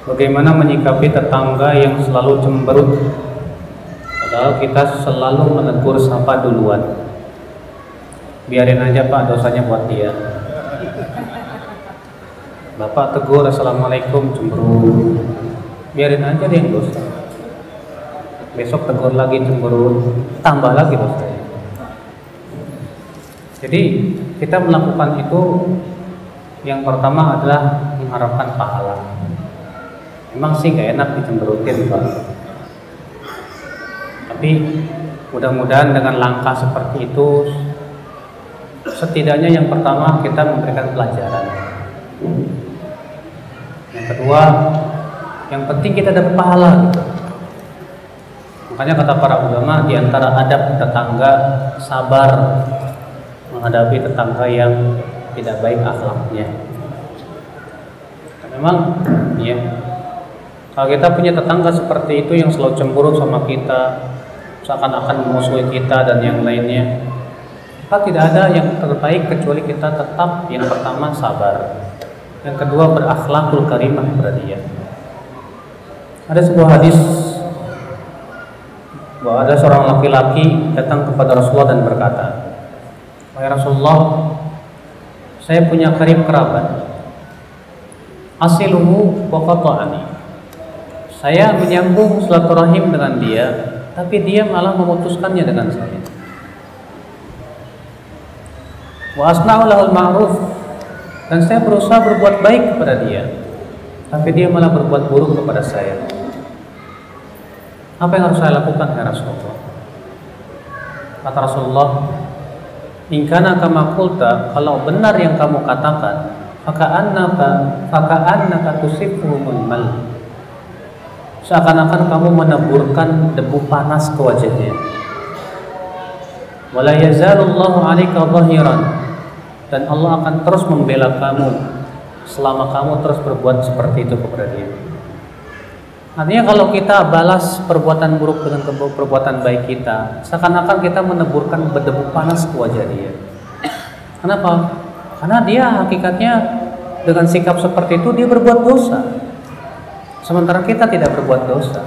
Bagaimana menyikapi tetangga yang selalu cemberut, padahal kita selalu menegur sapa duluan? Biarin aja Pak, dosanya buat dia. Bapak tegur assalamualaikum cemberut, biarin aja dia yang dosa. Besok tegur lagi cemberut, tambah lagi dosanya. Jadi kita melakukan itu, yang pertama adalah mengharapkan pahala. Emang sih gak enak dicemberutin Pak, tapi mudah-mudahan dengan langkah seperti itu, setidaknya yang pertama kita memberikan pelajaran. Yang kedua, yang penting kita dapat pahala gitu. Makanya kata para ulama, di antara adab tetangga, sabar menghadapi tetangga yang tidak baik akhlaknya. Memang ya, kalau kita punya tetangga seperti itu yang selalu cemburut sama kita, seakan-akan memusuhi kita dan yang lainnya, maka tidak ada yang terbaik kecuali kita tetap yang pertama sabar, yang kedua berakhlakul karimah kepada dia. Ada sebuah hadis bahwa ada seorang laki-laki datang kepada Rasulullah dan berkata, "Wahai Rasulullah, saya punya karib kerabat, asiluhu wa qata'ani. Saya menyambung silaturahim dengan dia, tapi dia malah memutuskannya dengan saya. Wa asna'u lahul ma'ruf, dan saya berusaha berbuat baik kepada dia, tapi dia malah berbuat buruk kepada saya. Apa yang harus saya lakukan ya Rasulullah?" Kata Rasulullah, "In kana kama qulta, kalau benar yang kamu katakan, faka'annaka tusifuhumul mal, seakan-akan kamu meneburkan debu panas ke wajahnya. Wala yazalullahu 'alaika zahiran, dan Allah akan terus membela kamu selama kamu terus berbuat seperti itu kepada dia." Artinya kalau kita balas perbuatan buruk dengan perbuatan baik kita, seakan-akan kita meneburkan berdebu panas ke wajah dia. Kenapa? Karena dia hakikatnya dengan sikap seperti itu dia berbuat dosa, sementara kita tidak berbuat dosa.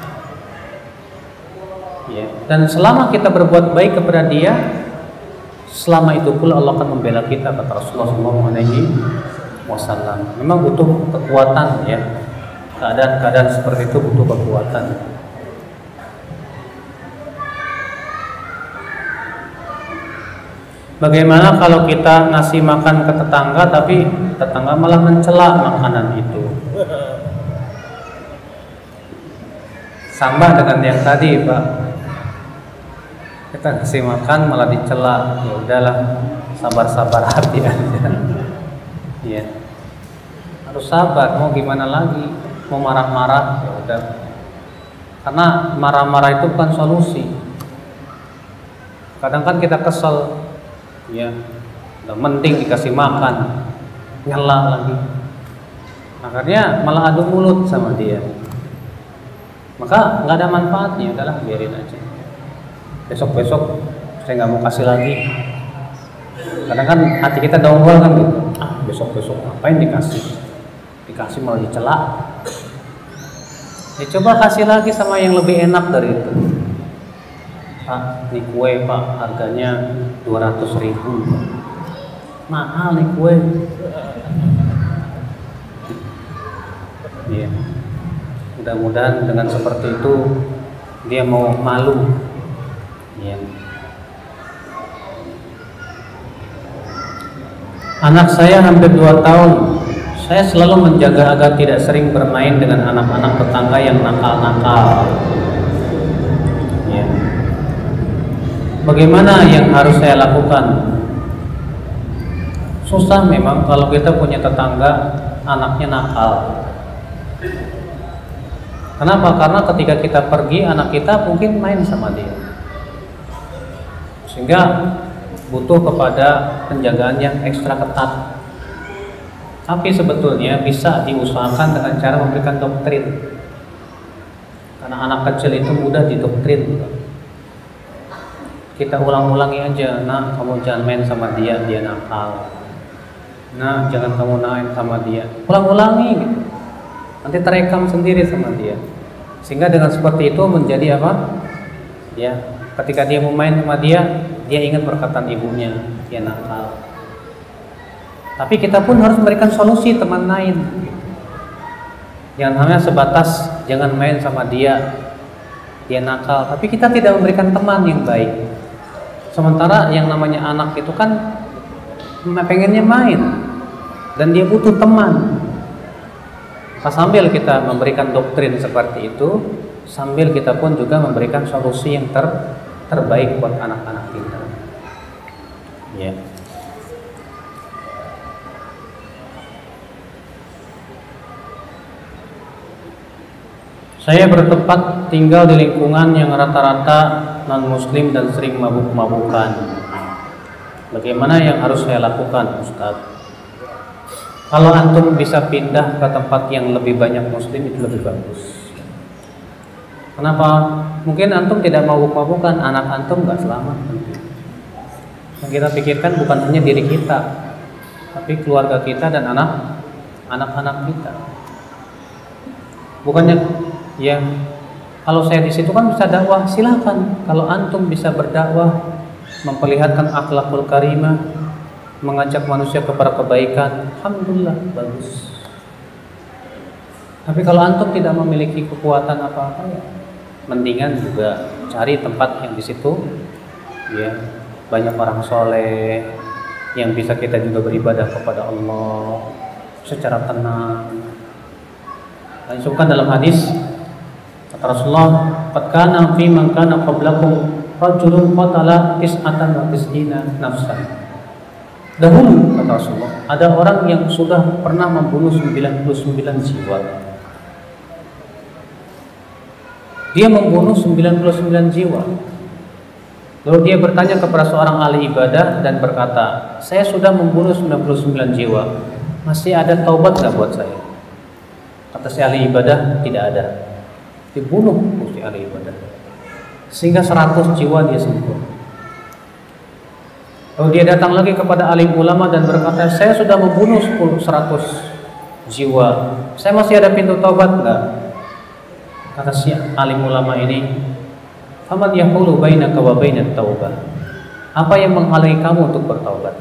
Ya. Dan selama kita berbuat baik kepada dia, selama itu pula Allah akan membela kita, kata Rasulullah SAW. Memang butuh kekuatan ya. Keadaan-keadaan seperti itu butuh kekuatan. Bagaimana kalau kita ngasih makan ke tetangga, tapi tetangga malah mencela makanan itu? Sama dengan yang tadi Pak, kita kasih makan malah dicela, ya udahlah, sabar-sabar hati aja. Ya, harus sabar. Mau gimana lagi? Mau marah-marah ya udah, karena marah-marah itu bukan solusi. Kadang kan kita kesel, ya udah mending dikasih makan, nyela lagi, akhirnya malah adu mulut sama dia, maka nggak ada manfaatnya. Udahlah, biarin aja, besok-besok saya nggak mau kasih lagi. Kadang kan hati kita dongkol kan gitu, besok-besok ngapain dikasih malah dicela. Ya coba kasih lagi sama yang lebih enak dari itu. Pak, ini kue Pak, harganya 200.000. Mahal nih kue. Ya, mudah-mudahan dengan seperti itu dia mau malu. Ya. Anak saya hampir 2 tahun. Saya selalu menjaga agar tidak sering bermain dengan anak-anak tetangga yang nakal-nakal. Ya. Bagaimana yang harus saya lakukan? Susah memang kalau kita punya tetangga anaknya nakal. Kenapa? Karena ketika kita pergi, anak kita mungkin main sama dia, sehingga butuh kepada penjagaan yang ekstra ketat. Tapi sebetulnya bisa diusahakan dengan cara memberikan doktrin, karena anak kecil itu mudah didoktrin. Kita ulang-ulangi aja, "Nak, kamu jangan main sama dia, dia nakal. Nah, jangan kamu main sama dia." Ulang-ulangi gitu. nanti terekam sendiri sama dia. Sehingga dengan seperti itu menjadi apa? Ya, ketika dia mau main sama dia ingat perkataan ibunya, dia nakal. Tapi kita pun harus memberikan solusi teman main. Jangan hanya sebatas jangan main sama dia nakal, tapi kita tidak memberikan teman yang baik. Sementara yang namanya anak itu kan pengennya main dan dia butuh teman. Sambil kita memberikan doktrin seperti itu, sambil kita pun juga memberikan solusi yang terbaik buat anak-anak kita. Ya. Saya bertempat tinggal di lingkungan yang rata-rata non-muslim dan sering mabuk-mabukan. Bagaimana yang harus saya lakukan, Ustaz? Kalau antum bisa pindah ke tempat yang lebih banyak muslim itu lebih bagus. Kenapa? Mungkin antum tidak mabuk-mabukan, anak antum nggak selamat. Yang kita pikirkan bukan hanya diri kita, tapi keluarga kita dan anak-anak kita. Bukannya ya, kalau saya di situ kan bisa dakwah, silakan. Kalau antum bisa berdakwah, memperlihatkan akhlakul karimah, mengajak manusia kepada kebaikan, alhamdulillah, bagus. Tapi kalau antum tidak memiliki kekuatan apa-apa, ya mendingan juga cari tempat yang di situ ya banyak orang soleh yang bisa kita juga beribadah kepada Allah secara tenang. Dan disebutkan dalam hadis kata Rasulullah, "Qad kana fi man kana qablakum rajulun qatala tis'atan wa tis'ina nafsan." Dahulu kata Rasulullah, ada orang yang sudah pernah membunuh 99 jiwa. Dia membunuh 99 jiwa. Lalu dia bertanya kepada seorang ahli ibadah dan berkata, "Saya sudah membunuh 99 jiwa. Masih ada taubat enggak buat saya?" Kata si ahli ibadah, "Tidak ada." Dibunuh si ahli ibadah. Sehingga 100 jiwa dia sembuh. Lalu dia datang lagi kepada alim ulama dan berkata, "Saya sudah membunuh 100 jiwa. Saya masih ada pintu taubat enggak?" Kata si alim ulama ini, "Faman yahulu bainaka wa bainat taubah?" Apa yang menghalangi kamu untuk bertaubat?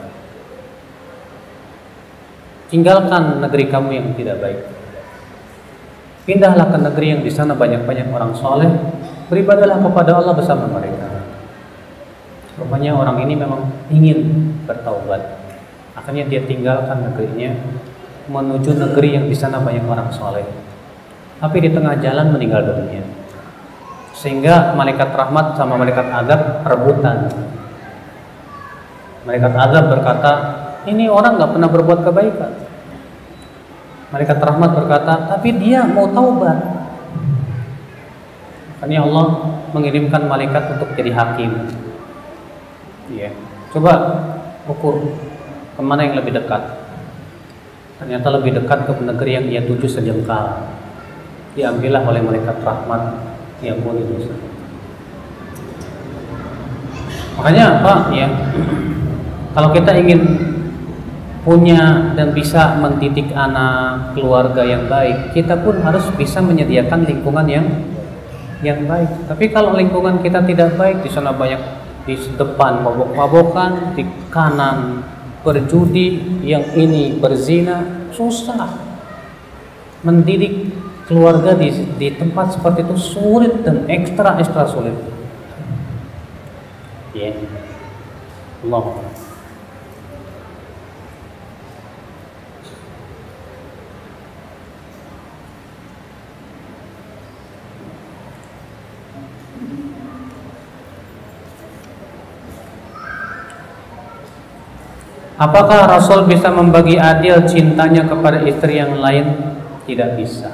Tinggalkan negeri kamu yang tidak baik. Pindahlah ke negeri yang di sana banyak-banyak orang soleh, beribadahlah kepada Allah bersama mereka. Rupanya orang ini memang ingin bertaubat. Akhirnya dia tinggalkan negerinya, menuju negeri yang di sana banyak orang soleh. Tapi di tengah jalan meninggal dunia. Sehingga malaikat rahmat sama malaikat azab rebutan. Malaikat azab berkata, "Ini orang nggak pernah berbuat kebaikan." Malaikat rahmat berkata, "Tapi dia mau taubat." Akhirnya Allah mengirimkan malaikat untuk jadi hakim. Ya, coba ukur kemana yang lebih dekat. Ternyata lebih dekat ke negeri yang ia tuju sejengkal. Diambillah oleh malaikat rahmat yang boleh dosa. Makanya apa ya? Kalau kita ingin punya dan bisa mendidik anak keluarga yang baik, kita pun harus bisa menyediakan lingkungan yang baik. Tapi kalau lingkungan kita tidak baik, di sana banyak di depan mabok-mabokan, di kanan berjudi, yang ini berzina, susah. Mendidik keluarga di tempat seperti itu sulit dan ekstra sulit. Ya, Allah. Apakah Rasul bisa membagi adil cintanya kepada istri yang lain? Tidak bisa.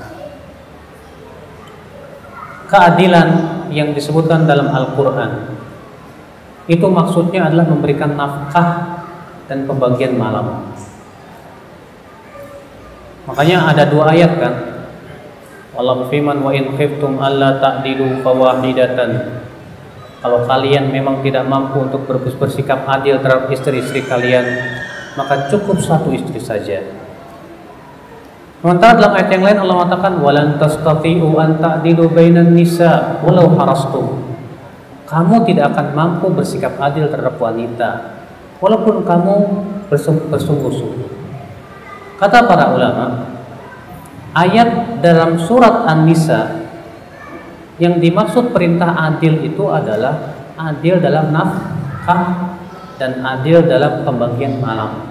Keadilan yang disebutkan dalam Al-Quran itu maksudnya adalah memberikan nafkah dan pembagian malam. Makanya ada dua ayat kan, wallahu fiman wa in khiftum alla ta'dilu fawahidatan. Kalau kalian memang tidak mampu untuk bersikap adil terhadap istri-istri kalian, maka cukup satu istri saja. Sementara dalam ayat yang lain Allah mengatakan walan tastati'u an ta'dilu bainan nisa walau harastum. Kamu tidak akan mampu bersikap adil terhadap wanita walaupun kamu bersungguh-sungguh. Kata para ulama, ayat dalam surat An-Nisa yang dimaksud perintah adil itu adalah adil dalam nafkah dan adil dalam pembagian malam.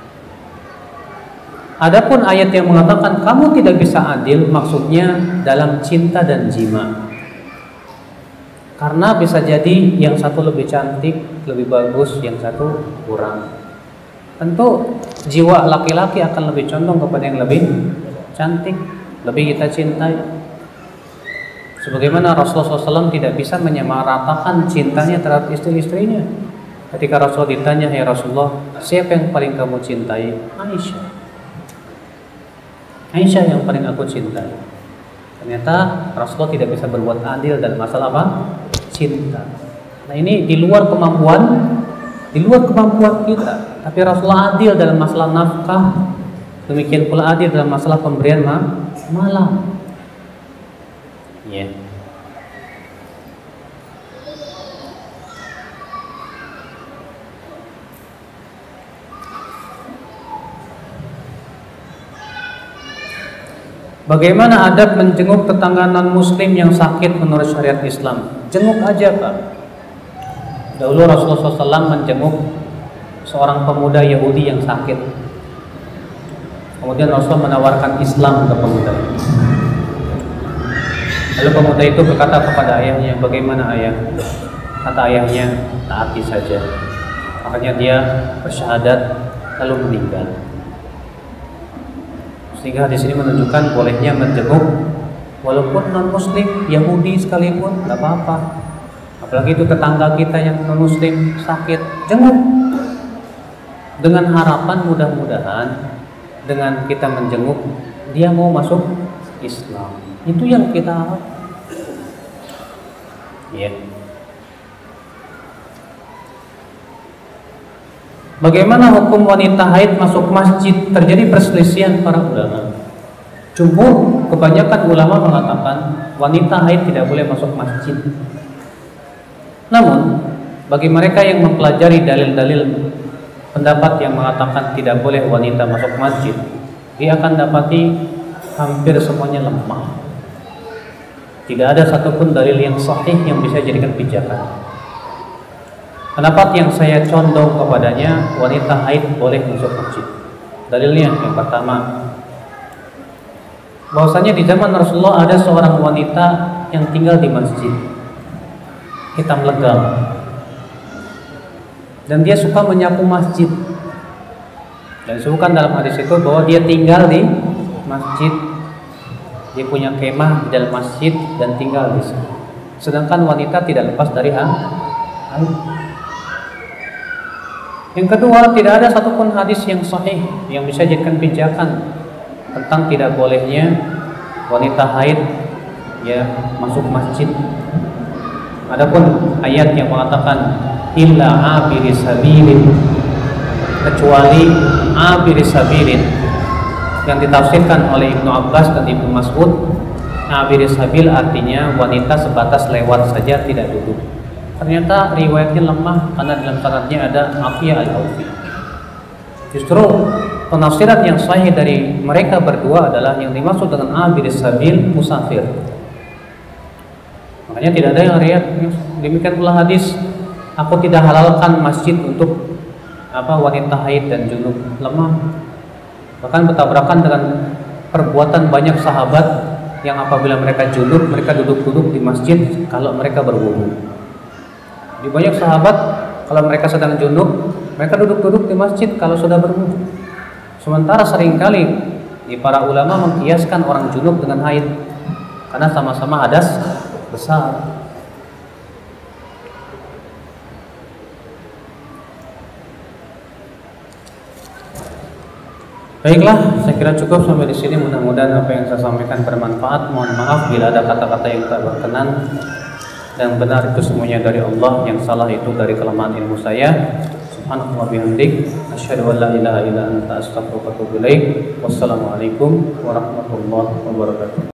Adapun ayat yang mengatakan kamu tidak bisa adil, maksudnya dalam cinta dan jima. Karena bisa jadi yang satu lebih cantik, lebih bagus, yang satu kurang. Tentu jiwa laki-laki akan lebih condong kepada yang lebih cantik, lebih kita cintai. Sebagaimana Rasulullah SAW tidak bisa menyamaratakan cintanya terhadap istri-istrinya. Ketika Rasul ditanya, ya Rasulullah, siapa yang paling kamu cintai? Aisyah. Aisyah yang paling aku cintai. Ternyata Rasulullah tidak bisa berbuat adil dalam masalah apa? Cinta. Nah ini di luar kemampuan kita. Tapi Rasulullah adil dalam masalah nafkah. Demikian pula adil dalam masalah pemberian malam. Ya. Bagaimana adab menjenguk tetangga non-muslim yang sakit menurut syariat Islam? Jenguk aja, Pak. Dahulu Rasulullah SAW menjenguk seorang pemuda Yahudi yang sakit. Kemudian Rasul menawarkan Islam ke pemuda itu. Lalu pemuda itu berkata kepada ayahnya, bagaimana ayah? Kata ayahnya, taati saja. Makanya dia bersyahadat lalu meninggal. Sehingga di sini menunjukkan bolehnya menjenguk walaupun non-muslim, Yahudi sekalipun, tidak apa-apa. Apalagi itu tetangga kita yang non-muslim sakit, jenguk. Dengan harapan mudah-mudahan dengan kita menjenguk dia mau masuk Islam. Itu yang kita harapkan. Ya. Bagaimana hukum wanita haid masuk masjid? Terjadi perselisihan para ulama. Jumhur, kebanyakan ulama mengatakan wanita haid tidak boleh masuk masjid. Namun, bagi mereka yang mempelajari dalil-dalil pendapat yang mengatakan tidak boleh wanita masuk masjid, dia akan dapati hampir semuanya lemah. Tidak ada satupun dalil yang sahih yang bisa dijadikan pijakan. Pendapat yang saya condong kepadanya, wanita haid boleh masuk masjid. Dalilnya yang pertama, bahwasanya di zaman Rasulullah ada seorang wanita yang tinggal di masjid, hitam legam, dan dia suka menyapu masjid. Dan disebutkan dalam hadis itu bahwa dia tinggal di masjid, dia punya kemah di dalam masjid dan tinggal di situ. Sedangkan wanita tidak lepas dari haid. Yang kedua, tidak ada satupun hadis yang sahih yang bisa dijadikan pijakan tentang tidak bolehnya wanita haid ya masuk masjid. Adapun ayat yang mengatakan illa abiri sabilin, kecuali abiri sabilin, yang ditafsirkan oleh Ibnu Abbas dan Ibnu Mas'ud, abiri sabil artinya wanita sebatas lewat saja, tidak duduk. Ternyata riwayatnya lemah karena dalam sanadnya ada Afiyah al-Aufi. Justru penafsiran yang sahih dari mereka berdua adalah yang dimaksud dengan abir sabil musafir. Makanya tidak ada yang riwayat demikian pula hadis, aku tidak halalkan masjid untuk wanita haid dan junub, lemah. Bahkan bertabrakan dengan perbuatan banyak sahabat yang apabila mereka junub, mereka duduk-duduk di masjid kalau mereka berwudu. Di banyak sahabat kalau mereka sedang junub, mereka duduk-duduk di masjid kalau sudah berwudu. Sementara seringkali di para ulama mengkiaskan orang junub dengan haid karena sama-sama hadas besar. Baiklah, saya kira cukup sampai di sini. Mudah-mudahan apa yang saya sampaikan bermanfaat. Mohon maaf bila ada kata-kata yang tak berkenan. Dan benar itu semuanya dari Allah, yang salah itu dari kelemahan ilmu saya. Subhanallah bihamdik, asyhadu an la ilaha illa anta, astaghfiruka wa atubu ilaik. Wassalamualaikum warahmatullahi wabarakatuh.